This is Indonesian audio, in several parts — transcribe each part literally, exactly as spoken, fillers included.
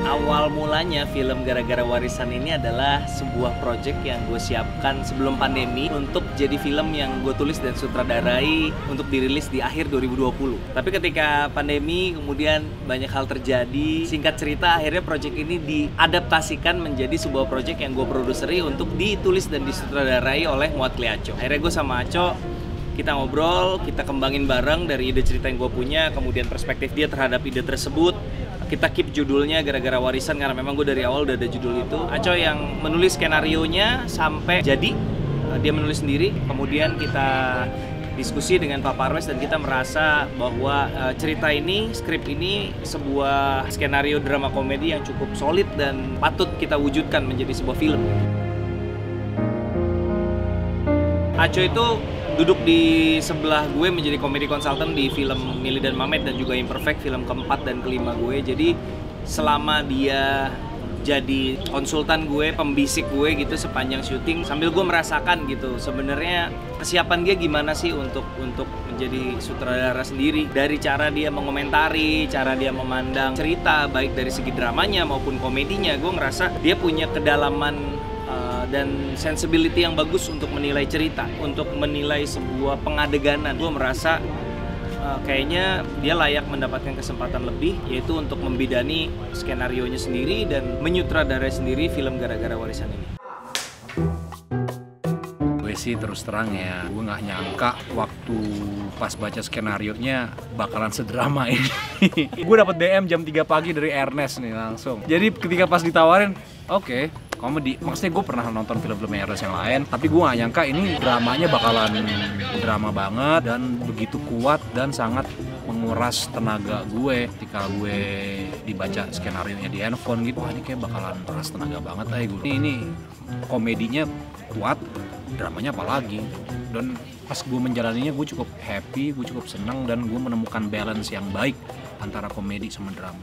Awal mulanya film Gara-Gara Warisan ini adalah sebuah project yang gue siapkan sebelum pandemi untuk jadi film yang gue tulis dan sutradarai untuk dirilis di akhir dua ribu dua puluh. Tapi ketika pandemi kemudian banyak hal terjadi, singkat cerita akhirnya project ini diadaptasikan menjadi sebuah project yang gue produseri untuk ditulis dan disutradarai oleh Mewakili Aco. Akhirnya gue sama Aco kita ngobrol, kita kembangin bareng dari ide cerita yang gue punya, kemudian perspektif dia terhadap ide tersebut. Kita keep judulnya Gara-Gara Warisan karena memang gue dari awal udah ada judul itu. Aco yang menulis skenarionya sampai jadi, dia menulis sendiri. Kemudian kita diskusi dengan Pak Parwes dan kita merasa bahwa uh, cerita ini, skrip ini sebuah skenario drama komedi yang cukup solid dan patut kita wujudkan menjadi sebuah film. Aco itu duduk di sebelah gue menjadi komedi konsultan di film Mili dan Mamet dan juga Imperfect, film keempat dan kelima gue. Jadi selama dia jadi konsultan gue, pembisik gue gitu sepanjang syuting, sambil gue merasakan gitu sebenarnya kesiapan dia gimana sih untuk untuk menjadi sutradara sendiri. Dari cara dia mengomentari, cara dia memandang cerita baik dari segi dramanya maupun komedinya, gue ngerasa dia punya kedalaman dan sensibility yang bagus untuk menilai cerita, untuk menilai sebuah pengadeganan. Gue merasa uh, kayaknya dia layak mendapatkan kesempatan lebih, yaitu untuk membidani skenarionya sendiri dan menyutradarai sendiri film Gara-Gara Warisan ini. Gue sih terus terang ya, gue nggak nyangka waktu pas baca skenarionya bakalan sedrama ini. Gue dapet D M jam tiga pagi dari Ernest nih langsung. Jadi ketika pas ditawarin, oke, okay, komedi. Maksudnya gue pernah nonton film-film Ernest yang lain, tapi gue gak nyangka ini dramanya bakalan drama banget dan begitu kuat dan sangat menguras tenaga gue ketika gue dibaca skenarionya di handphone gitu. Wah, ini kayak bakalan meras tenaga banget aja gue. Ini, ini komedinya kuat, dramanya apalagi. Dan pas gue menjalaninya gue cukup happy, gue cukup senang dan gue menemukan balance yang baik antara komedi sama drama.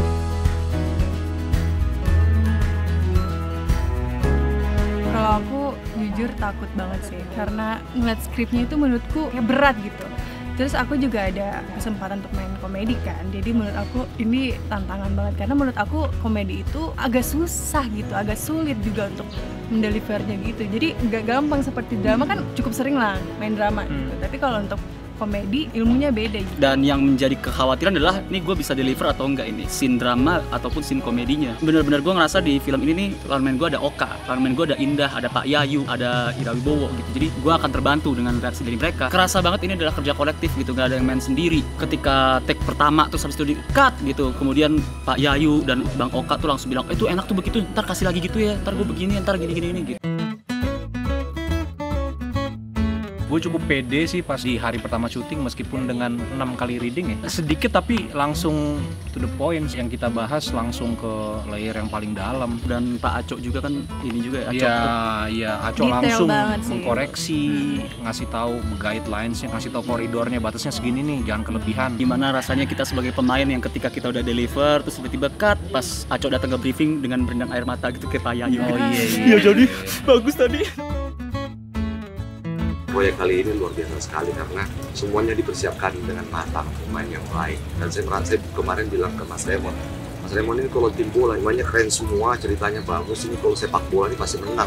Kalau aku jujur takut banget sih, karena ngeliat skripnya itu menurutku kayak berat gitu. Terus aku juga ada kesempatan untuk main komedi kan, jadi menurut aku ini tantangan banget. Karena menurut aku komedi itu agak susah gitu, agak sulit juga untuk mendelivernya gitu. Jadi nggak gampang seperti drama kan cukup sering lah main drama gitu. Hmm. Tapi kalau untuk komedi ilmunya beda gitu. Dan yang menjadi kekhawatiran adalah nih gue bisa deliver atau enggak ini scene drama ataupun scene komedinya. Bener-bener gue ngerasa di film ini nih lawan main gue ada Oka, lawan main gue ada Indah, ada Pak Yayu, ada Ira Wibowo gitu. Jadi gue akan terbantu dengan reaksi dari mereka. Kerasa banget ini adalah kerja kolektif gitu, gak ada yang main sendiri. Ketika take pertama terus habis itu di cut gitu, kemudian Pak Yayu dan Bang Oka tuh langsung bilang, eh, itu enak tuh begitu, ntar kasih lagi gitu ya, ntar gue begini, ntar gini-gini gitu. Gue cukup pede sih pas di hari pertama syuting meskipun dengan enam kali reading ya. Sedikit tapi langsung to the point, yang kita bahas langsung ke layer yang paling dalam. Dan Pak Aco juga kan ini juga Aco. Iya, iya, Aco langsung mengkoreksi, ngasih tahu guidelines-nya, ngasih tahu koridornya, batasnya segini nih, jangan kelebihan. Gimana rasanya kita sebagai pemain yang ketika kita udah deliver terus tiba-tiba cut pas Aco datang ke briefing dengan berendam air mata gitu kayak Pak Yayu. Oh iya, iya. Iya jadi bagus tadi. Proyek kali ini luar biasa sekali karena semuanya dipersiapkan dengan matang, pemain yang baik. Dan saya merasa kemarin bilang ke Mas Raymond, Mas Raymond ini kalau tim bola, namanya keren semua, ceritanya bagus, ini kalau sepak bola ini pasti menang.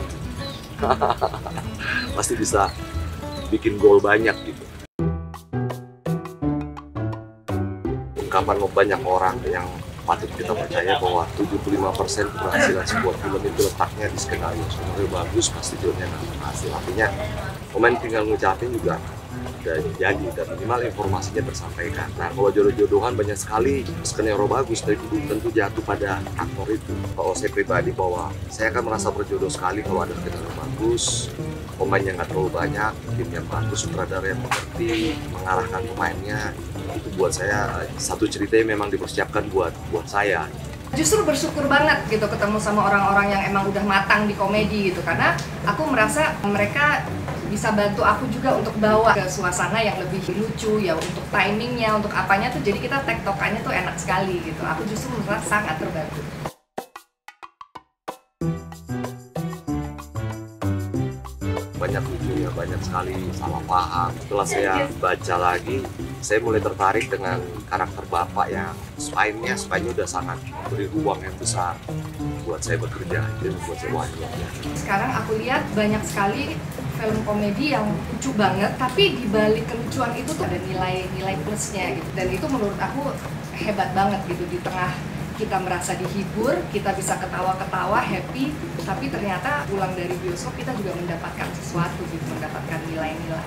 Pasti bisa bikin gol banyak gitu. Ungkapan banyak orang yang patut kita percaya bahwa tujuh puluh lima persen keberhasilan sebuah film itu letaknya di skenario. Skenario bagus, pasti filmnya nanti berhasil. Artinya pemain tinggal ngucapin juga udah jadi dan minimal informasinya tersampaikan. Nah, kalau jodoh-jodohan banyak sekali skenario bagus, tapi belum tentu jatuh pada aktor itu. Kalau saya pribadi bahwa saya akan merasa berjodoh sekali kalau ada skenario bagus, pemain yang nggak terlalu banyak, tim yang bagus, sutradara yang mengerti, mengarahkan pemainnya. Itu buat saya satu cerita yang memang dipersiapkan buat buat saya. Justru bersyukur banget gitu ketemu sama orang-orang yang emang udah matang di komedi gitu, karena aku merasa mereka bisa bantu aku juga untuk bawa ke suasana yang lebih lucu ya, untuk timingnya, untuk apanya tuh, jadi kita tektokannya tuh enak sekali gitu. Aku justru merasa sangat terbantu. Banyak lucunya banyak sekali salah paham. Setelah saya baca lagi, saya mulai tertarik dengan karakter bapak yang spine-nya, spine-nya udah sangat memberi ruang yang besar buat saya bekerja, dan buat saya wah luar biasa. Sekarang aku lihat banyak sekali film komedi yang lucu banget, tapi di balik kelucuan itu tuh ada nilai-nilai plusnya gitu. Dan itu menurut aku hebat banget gitu, di tengah kita merasa dihibur, kita bisa ketawa-ketawa, happy, tapi ternyata pulang dari bioskop kita juga mendapatkan sesuatu gitu, mendapatkan nilai-nilai.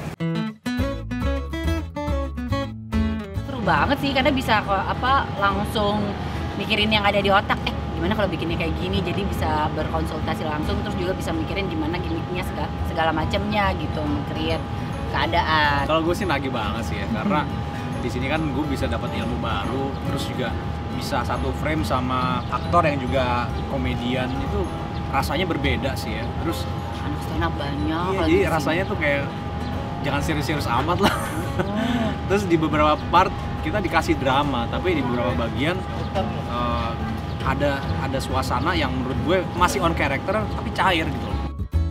Seru banget sih, karena bisa apa langsung mikirin yang ada di otak. Eh, gimana kalau bikinnya kayak gini? Jadi bisa berkonsultasi langsung, terus juga bisa mikirin gimana gimmicknya segala, segala macamnya gitu, meng-create keadaan. Kalau gue sih nagih banget sih ya, karena di sini kan gue bisa dapat ilmu baru, terus juga bisa satu frame sama aktor yang juga komedian, itu rasanya berbeda sih ya. Terus anak stand up banyak. Iya, jadi rasanya tuh kayak jangan serius-serius amat lah. Oh. Terus di beberapa part kita dikasih drama, tapi di beberapa bagian uh, ada ada suasana yang menurut gue masih on character tapi cair gitu loh.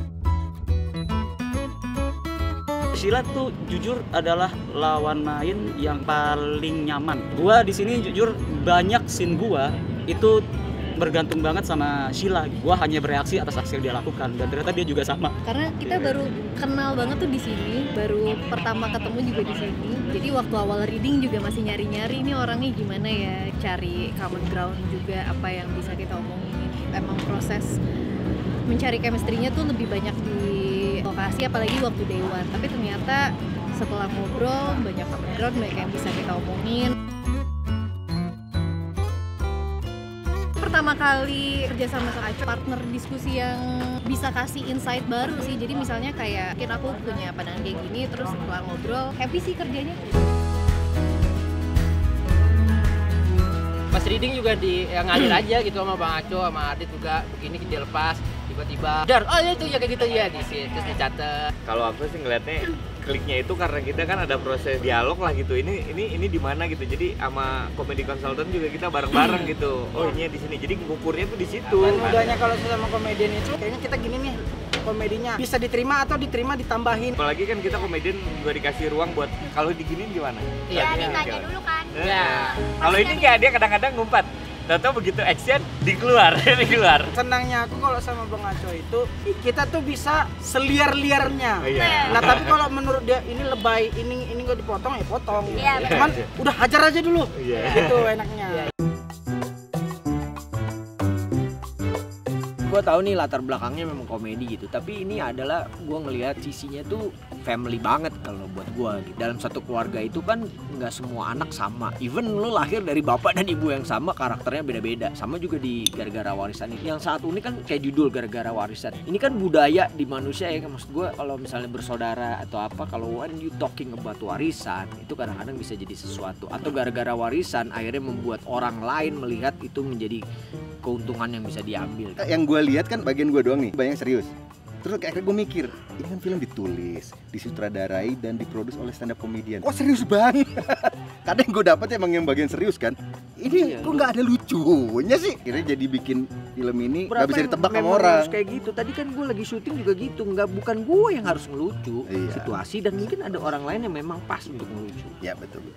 Sheila tuh jujur adalah lawan main yang paling nyaman. Gua di sini jujur banyak scene gua itu bergantung banget sama Sheila. Gua hanya bereaksi atas aksi yang dia lakukan, dan ternyata dia juga sama. Karena kita baru kenal banget tuh di sini, baru pertama ketemu juga di sini. Jadi waktu awal reading juga masih nyari-nyari ini orangnya gimana ya, cari common ground juga apa yang bisa kita omongin. Emang proses mencari chemistry-nya tuh lebih banyak di lokasi, apalagi waktu day one. Tapi ternyata setelah ngobrol banyak common ground, banyak yang bisa kita omongin. Pertama kali kerja sama Kak Aco, partner diskusi yang bisa kasih insight baru sih. Jadi misalnya kayak mungkin aku punya pandangan kayak gini, terus setelah ngobrol happy sih kerjanya. Pas reading juga di yang ngalir aja gitu sama Bang Aco, sama Adit juga begini dia lepas tiba-tiba dar, oh ya itu ya kayak gitu ya di sini terus dicatat. Kalau aku sih ngeliatnya kliknya itu karena kita kan ada proses dialog lah gitu. Ini ini ini di mana gitu. Jadi sama komedi konsultan juga kita bareng-bareng gitu. Oh ini di sini. Jadi ngukurnya tuh di situ. Dan mudahnya kalau sama komedian itu kayaknya kita gini nih, komedinya bisa diterima atau diterima ditambahin. Apalagi kan kita komedian juga dikasih ruang buat kalau diginiin gimana? Iya, ditanya dulu kan. Ya. Kalau ini kayak dia kadang-kadang ngumpat. Tahu begitu action dikeluar, dikeluar. Senangnya aku kalau sama Bang Aco itu kita tuh bisa seliar-liarnya. Iya. Nah tapi kalau menurut dia ini lebay, ini ini nggak dipotong ya potong. Iya, Cuman udah hajar aja dulu. Iya. Itu enaknya. Gue tahu nih latar belakangnya memang komedi gitu, tapi ini adalah gue ngelihat sisinya tuh family banget kalau buat gue gitu. Dalam satu keluarga itu kan nggak semua anak sama, even lo lahir dari bapak dan ibu yang sama, karakternya beda-beda. Sama juga di Gara-Gara Warisan ini. Yang saat ini kan kayak judul Gara-Gara Warisan, ini kan budaya di manusia ya. Maksud gue kalau misalnya bersaudara atau apa, kalau when you talking about warisan itu kadang-kadang bisa jadi sesuatu, atau gara-gara warisan akhirnya membuat orang lain melihat itu menjadi keuntungan yang bisa diambil. Yang gue lihat kan bagian gue doang nih, banyak serius. Terus kayak gue mikir, ini kan film ditulis, disutradarai dan diproduksi oleh stand up comedian. Oh serius banget. Kadang gue dapet emang yang bagian serius kan. Ini iya, kok nggak ada lucunya sih. Akhirnya jadi bikin film ini nggak bisa ditebak sama orang. Kayak gitu. Tadi kan gue lagi syuting juga gitu. Nggak, bukan gue yang harus ngelucu iya. situasi, dan mungkin ada orang lain yang memang pas untuk ngelucu. Ya betul.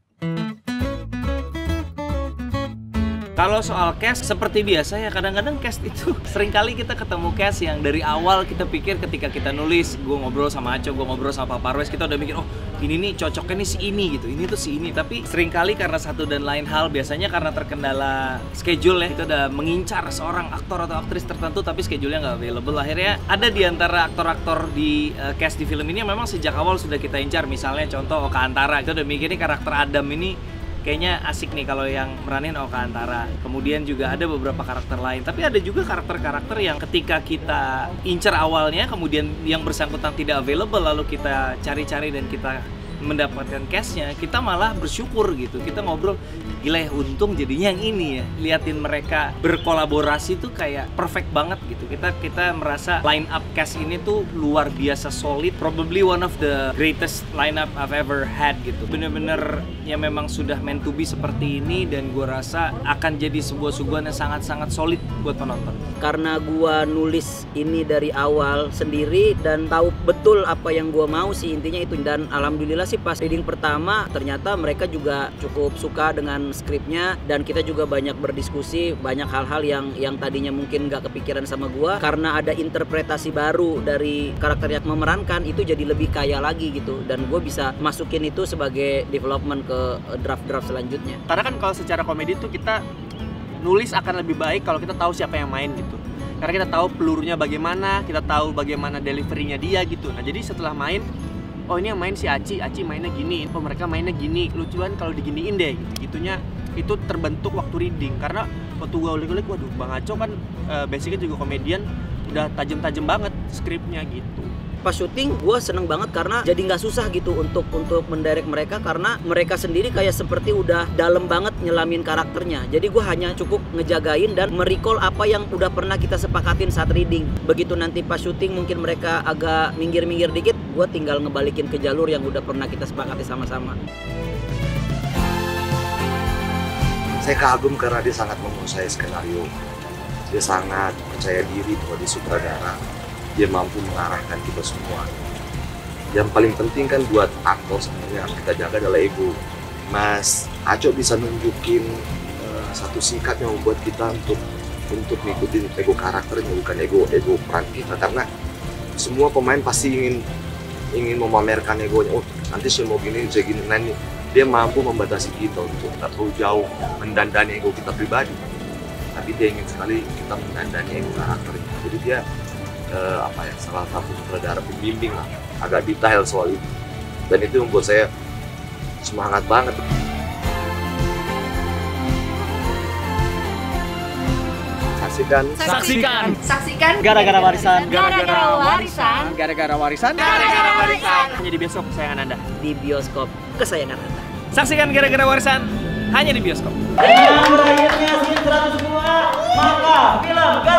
Kalau soal cast, seperti biasa ya, kadang-kadang cast itu seringkali kita ketemu cast yang dari awal kita pikir ketika kita nulis, gue ngobrol sama Aco, gue ngobrol sama Pak Parwes, kita udah mikir, oh ini nih cocoknya nih si ini gitu, ini tuh si ini. Tapi seringkali karena satu dan lain hal, biasanya karena terkendala schedule ya, kita udah mengincar seorang aktor atau aktris tertentu tapi schedule-nya nggak available. Akhirnya ada di antara aktor-aktor di uh, cast di film ini yang memang sejak awal sudah kita incar. Misalnya contoh Oka Antara, kita udah mikir nih karakter Adam ini kayaknya asik nih kalau yang meranin Oka Antara. Kemudian juga ada beberapa karakter lain. Tapi ada juga karakter-karakter yang ketika kita incer awalnya, kemudian yang bersangkutan tidak available, lalu kita cari-cari dan kita mendapatkan cast-nya, kita malah bersyukur gitu. Kita ngobrol, gila ya, untung jadinya yang ini ya. Liatin mereka berkolaborasi tuh kayak perfect banget gitu. Kita kita merasa line up cast ini tuh luar biasa solid, probably one of the greatest line up I've ever had gitu. Bener-bener ya memang sudah meant to be seperti ini, dan gue rasa akan jadi sebuah suguhan yang sangat-sangat solid buat penonton. Karena gua nulis ini dari awal sendiri dan tahu betul apa yang gua mau sih, intinya itu. Dan alhamdulillah sih pas reading pertama ternyata mereka juga cukup suka dengan skripnya, dan kita juga banyak berdiskusi banyak hal-hal yang yang tadinya mungkin nggak kepikiran sama gua, karena ada interpretasi baru dari karakter yang memerankan itu jadi lebih kaya lagi gitu, dan gue bisa masukin itu sebagai development ke draft-draft selanjutnya. Karena kan kalau secara komedi tuh kita nulis akan lebih baik kalau kita tahu siapa yang main gitu. Karena kita tahu pelurunya bagaimana, kita tahu bagaimana deliverynya dia gitu. Nah jadi setelah main, oh ini yang main si Aci, Aci mainnya gini, oh mereka mainnya gini, lucuan kalau diginiin deh gitu. Gitunya itu terbentuk waktu reading. Karena waktu gue ulik-ulik, waduh Bang Aco kan uh, basicnya juga komedian, udah tajam-tajam banget skripnya gitu. Pas syuting gue seneng banget karena jadi nggak susah gitu untuk untuk mendirect mereka, karena mereka sendiri kayak seperti udah dalam banget nyelamin karakternya. Jadi gue hanya cukup ngejagain dan merecall apa yang udah pernah kita sepakatin saat reading. Begitu nanti pas syuting mungkin mereka agak minggir-minggir dikit, gue tinggal ngebalikin ke jalur yang udah pernah kita sepakati sama-sama. Saya kagum karena dia sangat menguasai skenario. Dia sangat percaya diri bahwa dia sutradara. Dia mampu mengarahkan kita semua. Yang paling penting kan buat aktor sebenarnya harus kita jaga adalah ego. Mas Aco bisa nunjukin uh, satu sikap yang membuat kita untuk untuk ngikutin ego karakternya, bukan ego ego peran kita. Karena semua pemain pasti ingin ingin memamerkan egonya. Oh nanti saya mau gini, saya gini. Nah, ini dia mampu membatasi kita untuk tidak terlalu jauh mendandani ego kita pribadi. Tapi dia ingin sekali kita mendandani ego karakternya. Jadi dia Uh, apa ya, salah satu sutradara pembimbing lah, agak detail soal itu, dan itu membuat saya semangat banget. Saksikan, saksikan, saksikan gara-gara warisan, gara-gara warisan, gara-gara warisan, gara-gara warisan, hanya di bioskop kesayangan Anda. Di bioskop kesayangan Anda. Saksikan gara-gara warisan hanya di bioskop. Dengan berakhirnya scene seratus dua, maka film